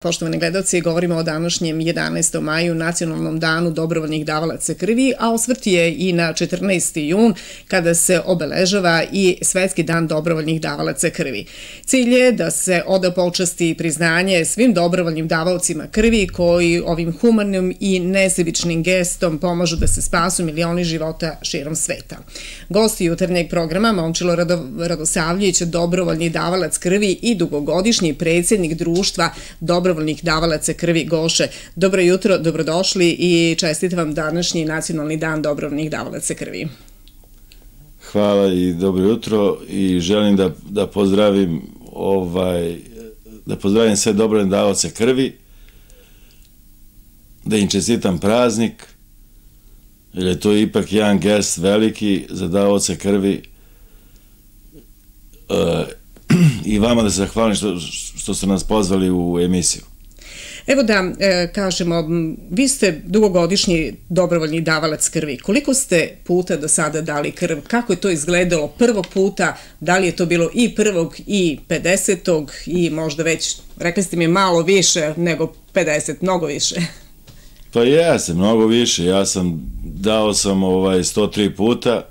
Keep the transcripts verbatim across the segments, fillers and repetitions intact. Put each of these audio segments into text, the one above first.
Poštovani gledalci, govorimo o današnjem jedanaestom maju, nacionalnom danu dobrovoljnih davalaca krvi, a osvrt je i na četrnaesti jun, kada se obeležava i Svetski dan dobrovoljnih davalaca krvi. Cilj je da se oda počasti i priznanje svim dobrovoljnim davaocima krvi koji ovim humanim i nesebičnim gestom pomažu da se spasu milioni života širom sveta. Gosti jutarnjeg programa Momčilo Radosavljević, dobrovoljni davalac krvi i dugogodišnji predsjednik društva dobrovoljnih dobrovoljnih davalaca krvi Goše. Dobro jutro, dobrodošli i čestitam vam današnji nacionalni dan dobrovoljnih davalaca krvi. Hvala i dobro jutro i želim da, da pozdravim ovaj, da pozdravim sve dobrovoljne davaoce krvi, da im čestitam praznik, jer je to ipak jedan gest veliki za davaoce krvi. E, i vama da se zahvalim što, što ste nas pozvali u emisiju. Evo da e, kažemo, vi ste dugogodišnji dobrovoljni davalac krvi. Koliko ste puta do sada dali krv? Kako je to izgledalo prvog puta? Da li je to bilo i prvog i pedesetog i možda već, rekli ste mi, malo više nego pedeset, mnogo više? Pa jeste, mnogo više. Ja sam, dao sam ovaj sto tri puta,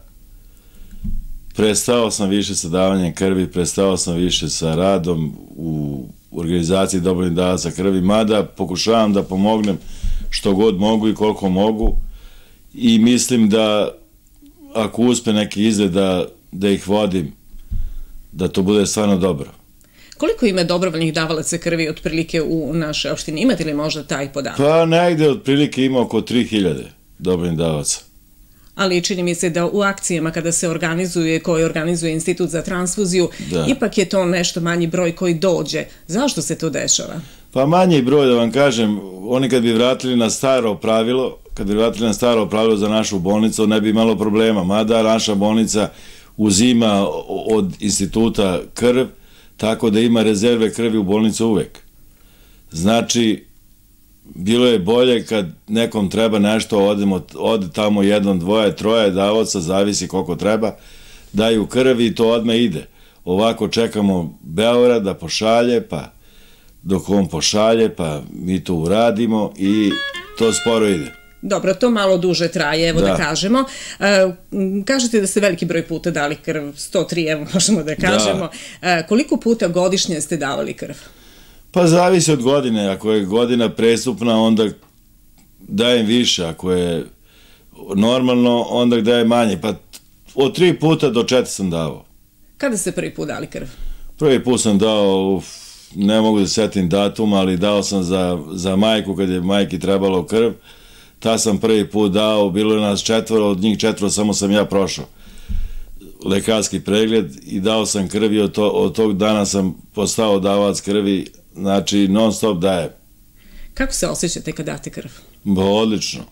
prestao sam više sa davanjem krvi, prestao sam više sa radom u organizaciji dobrovoljnih davalaca krvi, mada pokušavam da pomognem što god mogu i koliko mogu i mislim da ako uspe neki izgled da, da ih vodim, da to bude stvarno dobro. Koliko ima dobrovoljnih davalaca krvi otprilike u našoj opštini? Imate li možda taj podatak? Pa negde otprilike ima oko tri hiljade dobrovoljnih davalaca. Ali čini mi se da u akcijama kada se organizuje, koji organizuje Institut za transfuziju, da. Ipak je to nešto manji broj koji dođe. Zašto se to dešava? Pa manji broj, da vam kažem, oni kad bi vratili na staro pravilo, kad bi vratili na staro pravilo za našu bolnicu, ne bi imalo problema. Mada naša bolnica uzima od instituta krv, tako da ima rezerve krvi u bolnicu uvek. Znači, bilo je bolje kad nekom treba nešto, odemo, ode tamo jednom, dvoje, troje davaoca, zavisi koliko treba, daju krv i to odmah ide. Ovako čekamo Beograd da pošalje, pa dok on pošalje, pa mi to uradimo i to sporo ide. Dobro, to malo duže traje, evo da, da kažemo. E, kažete da ste veliki broj puta dali krv, sto tri, evo možemo da kažemo. Da. E, koliko puta godišnje ste davali krv? Pa zavisi od godine, ako je godina prestupna onda dajem više, ako je normalno onda dajem manje, pa od tri puta do četiri sam dao. Kada ste prvi put dali krv? Prvi put sam dao, uf, ne mogu da setim datum, ali dao sam za, za majku kad je majki trebalo krv, ta sam prvi put dao, bilo je nas četvoro, od njih četvoro samo sam ja prošao lekarski pregled i dao sam krv i od, to, od tog dana sam postao davac krvi. Znači, non stop daje. Kako se osjećate kad date krv? Ba, odlično.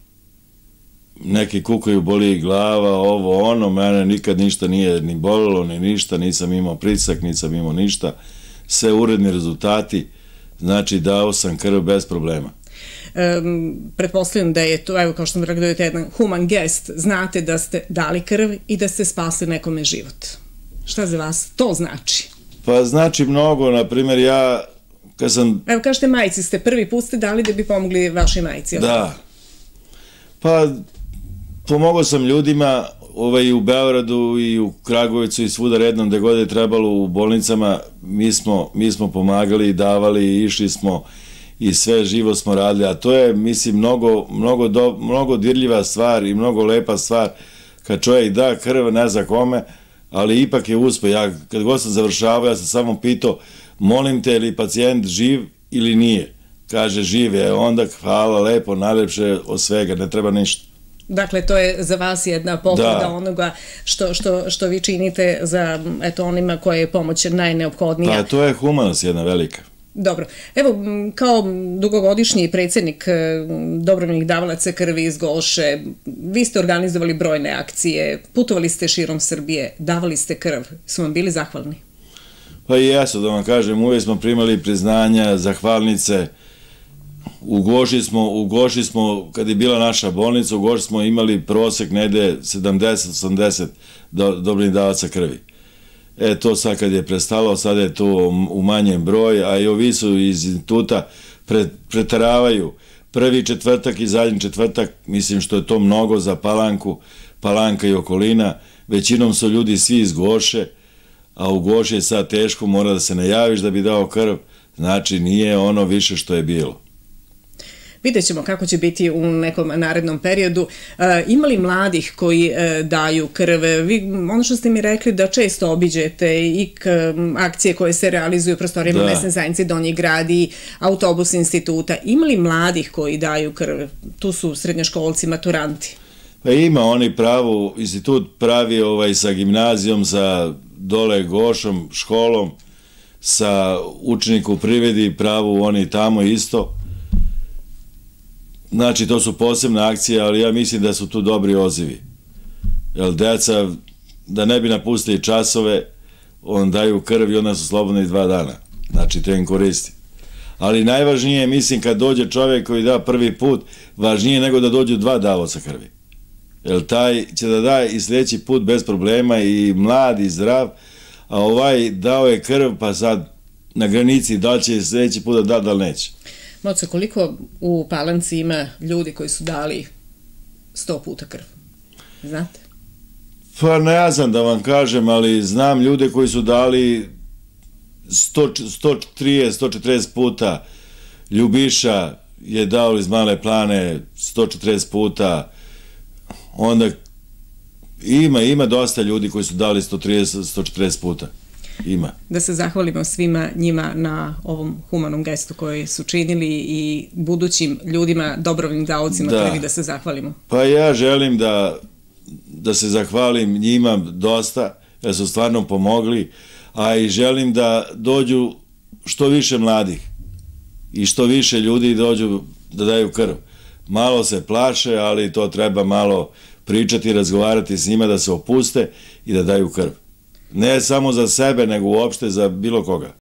Neki kukaju, boli glava, ovo, ono, mene nikad ništa nije ni bolilo, ni ništa, nisam imao pritisak, nisam imao ništa. Sve uredni rezultati, znači dao sam krv bez problema. Um, pretpostavljam da je to, evo kao što sam rekao, da je to jedan human gest, znate da ste dali krv i da ste spasli nekome život. Šta za vas to znači? Pa znači mnogo, na primjer ja kad sam... Evo kažete majici ste, prvi put ste dali da bi pomogli vašoj majici. Da. Pa pomogao sam ljudima ovaj, u Beogradu i u Kragujevcu i svuda rednom gde god je trebalo u bolnicama, mi smo, mi smo pomagali i davali i išli smo i sve živo smo radili, a to je, mislim, mnogo, mnogo, do, mnogo dirljiva stvar i mnogo lepa stvar kad čovjek da krv, ne zna kome, ali ipak je uspeh. Ja kad god sam završavao, ja sam samo pitao, molim te, je li pacijent živ ili nije? Kaže, živ je, onda hvala, lepo, najlepše od svega, ne treba ništa. Dakle, to je za vas jedna pohvala da. onoga što, što, što vi činite za eto, onima koje je pomoć najneophodnija. Pa to je humanost jedna velika. Dobro. Evo, kao dugogodišnji predsjednik dobrovoljnih davalaca krvi iz Goše, vi ste organizovali brojne akcije, putovali ste širom Srbije, davali ste krv. Su vam bili zahvalni? Pa i jesu, da vam kažem, uvijek smo primali priznanja, zahvalnice. U Goši smo, u Goši smo, kad je bila naša bolnica, u Goši smo imali prosek negde sedamdeset osamdeset dobrovoljnih davalaca krvi. E, to sad kad je prestalo, sad je to u manjem broj, a i ovi su iz instituta pretaravaju prvi četvrtak i zadnji četvrtak, mislim što je to mnogo za Palanku, Palanka i okolina, većinom su ljudi svi iz Goše, a u Goši je sad teško, mora da se najaviš da bi dao krv, znači nije ono više što je bilo. Vidjet ćemo kako će biti u nekom narednom periodu. E, ima li mladih koji e, daju krv? Vi, ono što ste mi rekli da često obiđete i k, akcije koje se realizuju u prostorijama mesne zajednice Donji Grad i autobus instituta. Ima li mladih koji daju krv? Tu su srednjoškolci, maturanti. Pa ima oni pravu, institut pravi ovaj, sa gimnazijom, sa dole Gošom, školom, sa učeniku u privredi, pravu oni tamo isto. Znači, to su posebne akcije, ali ja mislim da su tu dobri odzivi. Jer deca, da ne bi napustili časove, on daju krv i onda su slobodni dva dana. Znači, to im koristi. Ali najvažnije je, mislim, kad dođe čovjek koji da prvi put, važnije nego da dođu dva davaoca krvi. Jer taj će da daje i sljedeći put bez problema i mlad i zdrav, a ovaj dao je krv, pa sad na granici da li će sljedeći put da da, da li neće. Moco, koliko u Palanci ima ljudi koji su dali sto puta krv? Znate? Pa ne znam da vam kažem, ali znam ljude koji su dali sto trideset, sto četrdeset puta. Ljubiša je dao iz Male Plane sto četrdeset puta. Onda ima, ima dosta ljudi koji su dali sto trideset, sto četrdeset puta. Ima. Da se zahvalimo svima njima na ovom humanom gestu koji su činili i budućim ljudima, dobrovoljnim davaocima krvi, da se zahvalimo. Pa ja želim da, da se zahvalim njima dosta, jer su stvarno pomogli, a i želim da dođu što više mladih i što više ljudi dođu da daju krv. Malo se plaše, ali to treba malo pričati, razgovarati s njima, da se opuste i da daju krv. Ne samo za sebe, nego uopšte za bilo koga.